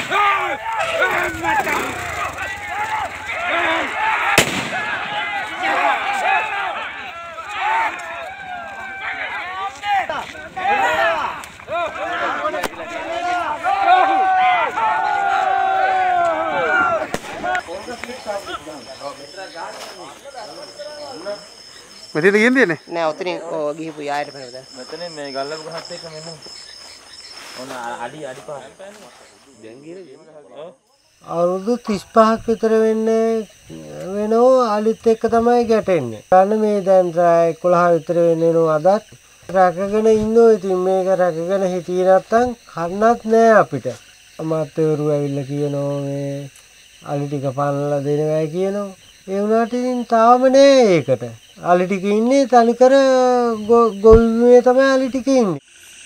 මෙතන ගියන්නේ නෑ ඔතනින් ගිහපු යායට බලද මෙතන මේ ගල්ලපු ගහත් එක්ක මෙන්න ඕන අඩි පහ දැන් ගියේ ඔව් අවුරුදු 35ක් විතර වෙනෝ අලිත් එක්ක තමයි ගැටෙන්නේ. ගන්න මේ දැන් 11 විතර වෙනෝ අදත් රැකගෙන ඉන්නෝ. ඉතින් මේක රැකගෙන හිටියේ නැත්තම් කන්නත් නෑ අපිට. අමාත්‍යවරු ඇවිල්ලා කියනවා මේ අලි ටික පනලා දෙනවයි කියනවා. ඒ වුණාට ඉතින් තාම නෑ ඒකට. අලි ටික ඉන්නේ තනිකර ගොවිමේ තමයි අලි ටික ඉන්නේ.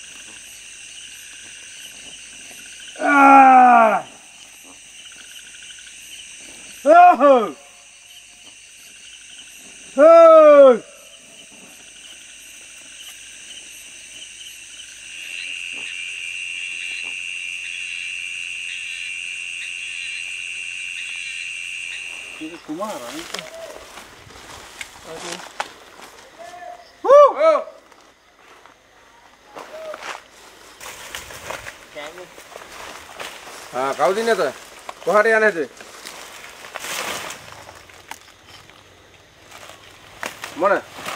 කවුද ඉන්නේ එතන? කොහාට යන්නේ නැද්ද? මොන?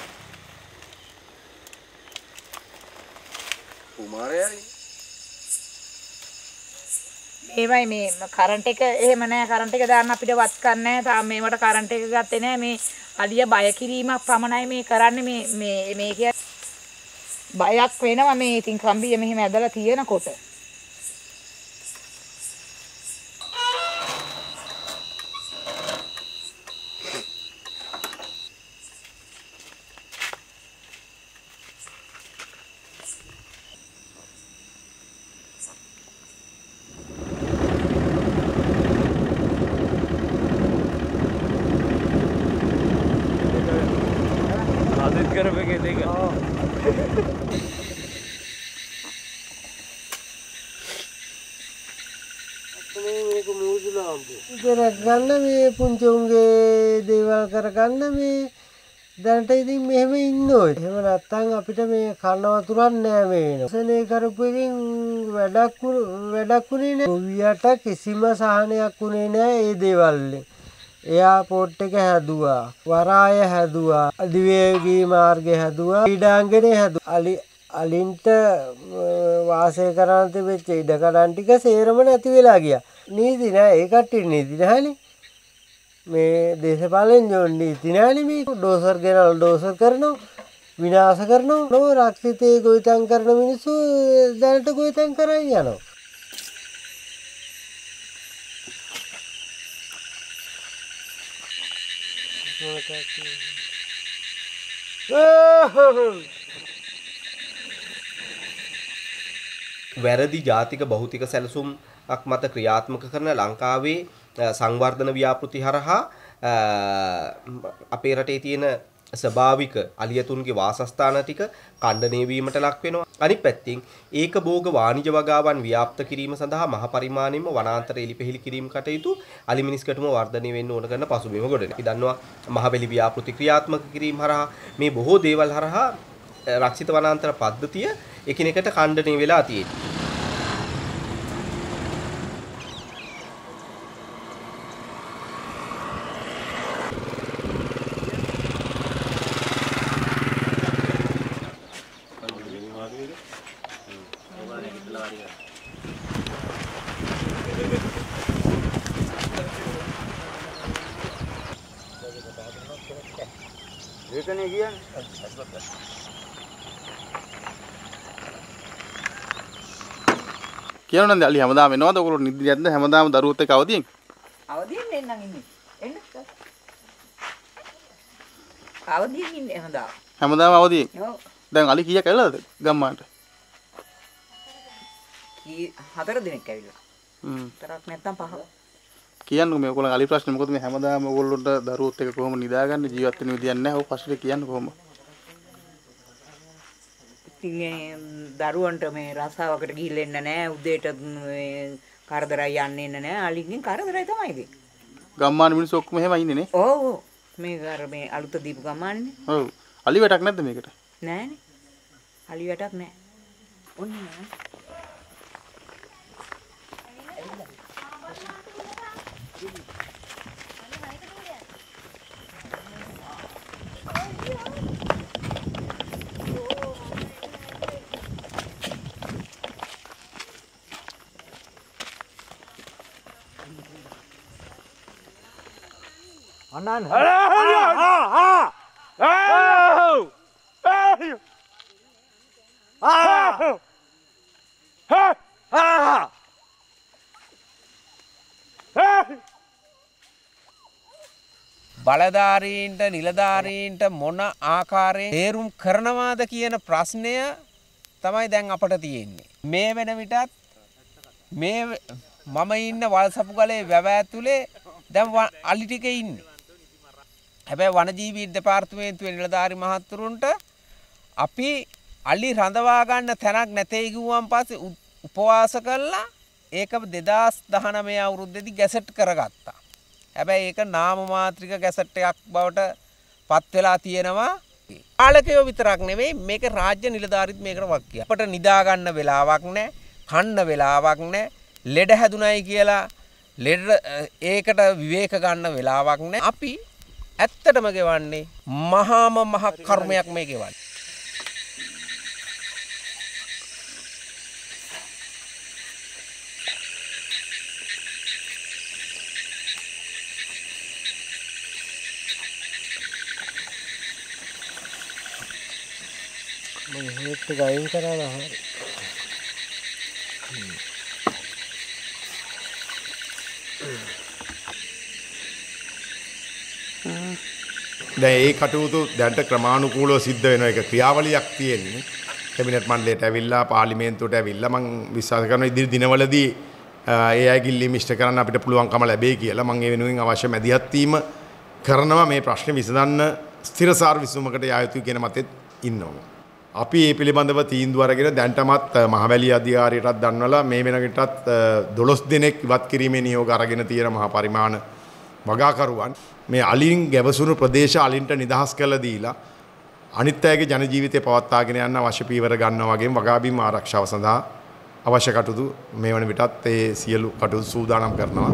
කුමාරයායි. මේවයි මේ කරන්ට් එක එහෙම නැහැ. කරන්ට් එක දාන්න අපිට වත් කරන්නේ නැහැ. තාම මේවට කරන්ට් එක ගත්තේ නැහැ. මේ අලිය බය කිරීමක් පමණයි මේ කරන්නේ. මේ කිය බයක් වෙනවා මේ ඉතින් කම්බිය මෙහෙම ඇදලා තියෙනකොට. ගන්න මේ පුංචි උන්ගේ දේවල් කරගන්න මේ දැනට ඉතින් මෙහෙම ඉන්න ඕයි. එහෙම නැත්තම් අපිට මේ කන වතුරක් නෑ මේ වෙනවා. සනේ කරපු එකෙන් වැඩක් උනේ නෑ. ගොවියට කිසිම සහනයක් උනේ නෑ මේ දේවල් වලින්. එයාපෝට් එක හැදුවා, වරාය හැදුවා, අධිවේගී මාර්ගය හැදුවා, ක්‍රීඩාංගණය හැදුවා. අලින්ට වාසය කරන්න තිබෙච්ච ඉඩකඩම් ටික සේරම නැති වෙලා ගියා. නීති නෑ ඒ කට්ටිය නීති නැහැනේ. මේ දේශපාලෙන් ජොන් නීති නැහැනේ. මේ ඩෝසර් ගෙනල් ඩෝසර් කරනවා, විනාශ කරනවා. නෝ රක්ෂිතේ ගොවිතැන් කරන මිනිස්සු දැනට ගොවිතැන් කරන් යනවා. වැරදි ජාතික භෞතික සැලසුම්ක් මත ක්‍රියාත්මක කරන ලංකාවේ සංවර්ධන ව්‍යාපෘති හරහා අපේ රටේ තියෙන ස්වභාවික අලියතුන්ගේ වාසස්ථාන ටික ඛණ්ඩණය වීමට ලක් වෙනවා. අනිත් පැත්තෙන් ඒක භෝග වාණිජ වගාවන් ව්‍යාප්ත කිරීම සඳහා මහ පරිමාණයෙන්ම වනාන්තර එලිපෙහෙලි කිරීම කටයුතු අලිමිනිස්කටම වර්ධනය වෙන්න ඕන කරන පසුබිම ගොඩනේ. අපි දන්නවා මහවැලි ව්‍යාපෘති ක්‍රියාත්මක කිරීම හරහා මේ බොහෝ දේවල් හරහා රක්ෂිත වනාන්තර පද්ධතිය එකිනෙකට ඛණ්ඩණය වෙලා තියෙනවා. ඒකනේ කියන්නේ. කියනවා නේද අලි හැමදාම එනවද? ඔයගොල්ලෝ නිදියක් නැද්ද? හැමදාම දරුවොත් එක්ක අවදියෙන්? අවදියෙන් එන්නම් ඉන්නේ. එන්න. අවදියෙන් ඉන්නේ හොඳා. හැමදාම අවදියෙන්. ඔව්. දැන් අලි කීයක් ඇවිල්ලාද ගම්මානට? කී 4 දිනක් ඇවිල්ලා. තරක් නැත්තම් 5. කියන්නකෝ මේ ඔයගොල්ලෝ අලි ප්‍රශ්නේ මොකද මේ හැමදාම ඔයගොල්ලොන්ට දරුවොත් එක්ක කොහොම නිදාගන්නේ ජීවත් වෙන විදියක් නැහැ. ඔය ප්‍රශ්නේ කියන්න කොහොම? ඉතින් දරුවන්ට මේ රස්සාවකට ගිහිල්ලා එන්න නැහැ. උදේට මේ කරදරයි යන්නේ නැහැ. අලින්ගෙන් කරදරයි තමයි ඉතින්. ගම්මාන මිනිස්සු ඔක්කොම එහෙම ඉන්නේ නේ. ඔව් ඔව්. මේක අර මේ අලුත දීපු ගම්මානනේ. ඔව්. අලි වැටක් නැද්ද මේකට? නෑනේ. අලි වැටක් නෑ. ඔන්න නෑ. බලධාරීන්ට නිලධාරීන්ට මොන ආකාරයෙන් තේරුම් කරනවාද කියන ප්‍රශ්නය තමයි දැන් අපට තියෙන්නේ. මේ වෙන විටත් මේ මම ඉන්න වල්සපුගලේ වැව ඇතුලේ දැන් අලි ටික ඉන්නේ. හැබැයි වනජීවී දෙපාර්තමේන්තුවේ නිලධාරි මහත්තුරුන්ට අපි අලි රඳවා ගන්න තැනක් නැtei කිව්වන් පස්සේ උපවාස කළා ඒක 2019 අවුරුද්දේදී ගැසට් කරගත්තා. හැබැයි ඒක නාම මාත්‍රික ගැසට් එකක් බවට පත් වෙලා තියෙනවා. පාලකයෝ විතරක් නෙවෙයි මේක රාජ්‍ය නිලධාරීත් මේකට වක්කිය. අපට නිදා ගන්න වෙලාවක් නැහැ, කන්න වෙලාවක් නැහැ, ලෙඩ හැදුනයි කියලා ඒකට විවේක ගන්න වෙලාවක් නැහැ. අපි ඇත්තටම ගෙවන්නේ මහාම මහ කර්මයක් මේ ගෙවන්නේ. හේත් ගයින් කරලා හරි. දැන් ඒ කටයුතු දැන්ට ක්‍රමානුකූලව සිද්ධ වෙන එක ක්‍රියාවලියක් තියෙන්නේ. කැබිනට් මණ්ඩලයට ඇවිල්ලා පාර්ලිමේන්තුවට ඇවිල්ලා මම විශ්වාස කරනවා ඉදිරි දිනවලදී ඒ අයගේ ඉල්ලීම් ඉෂ්ට කරන්න අපිට පුළුවන්කම ලැබෙයි කියලා. මම ඒ වෙනුවෙන් අවශ්‍ය මැදිහත් වීම කරනවා මේ ප්‍රශ්නේ විසඳන්න ස්ථිරසාර විසඳුමකට යා යුතුයි කියන මතෙත් ඉන්නවා. අපි මේ පිළිබඳව තීන්දුව අරගෙන දැන්ටමත් මහවැලි අධිකාරියටත් දන්වලා මේ වෙනකටත් 12 දෙනෙක් ඉවත් කිරීමේ නියෝග අරගෙන තියෙන මහා පරිමාණ වගාකරුවන් මේ අලින් ගැවසුණු ප්‍රදේශ අලින්ට නිදහස් කළ දීලා අනිත් අයගේ ජන ජීවිතය පවත්වාගෙන යන්න අවශ්‍ය පීවර ගන්නවා වගේම වගාබීම් ආරක්ෂාව සඳහා අවශ්‍ය කටයුතු මේ වන විටත් ඒ සියලු කටයුතු සූදානම් කරනවා.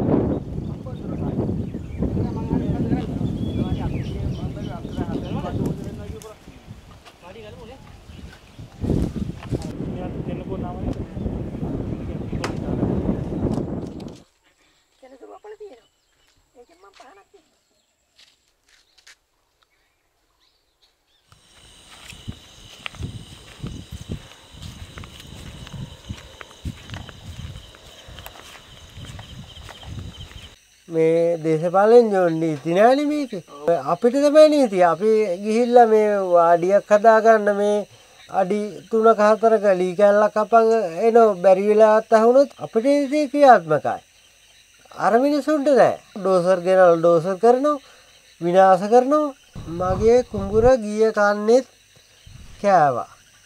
මේ දේශපාලන නීති නෑනේ මේක. අපිට තමයි නීති. අපි ගිහිල්ලා මේ වාඩියක් හදාගන්න මේ අඩි 3ක 4ක ලී කැල්ලක් අපන් එන බැරි වෙලාවත් අහුනොත් අපිට ඉතින් ක්‍රියාත්මකයි. අර මිනිසුන්ට නෑ. ඩෝසර් ගෙනල්ලා ඩෝසර් කරනවා, විනාශ කරනවා. මගේ කුඹුර ගිය කන්නේත් කෑවා.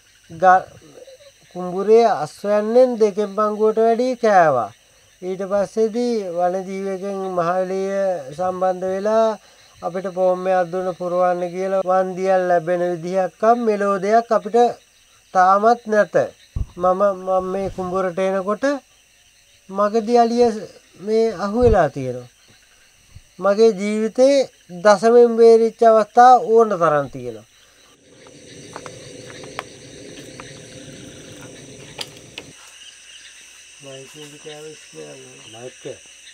කුඹුරේ අස්වැන්නෙන් දෙකෙන් පංගුවට වැඩි කෑවා. ඊට පස්සේදී වනජීවකෙන් මහවැලිය සම්බන්ධ වෙලා අපිට පොම්මයක් දුන්න පුරවන්න කියලා වන්දියක් ලැබෙන විදිහක්ම මෙලෝ දෙයක් අපිට තාමත් නැත. මම මේ කුඹුරට එනකොට මගදී අලිය මේ අහුවෙලා තියෙනවා. මගේ ජීවිතේ දශමෙන් බේරිච්ච අවස්ථා ඕන තරම් තියෙනවා. මයික්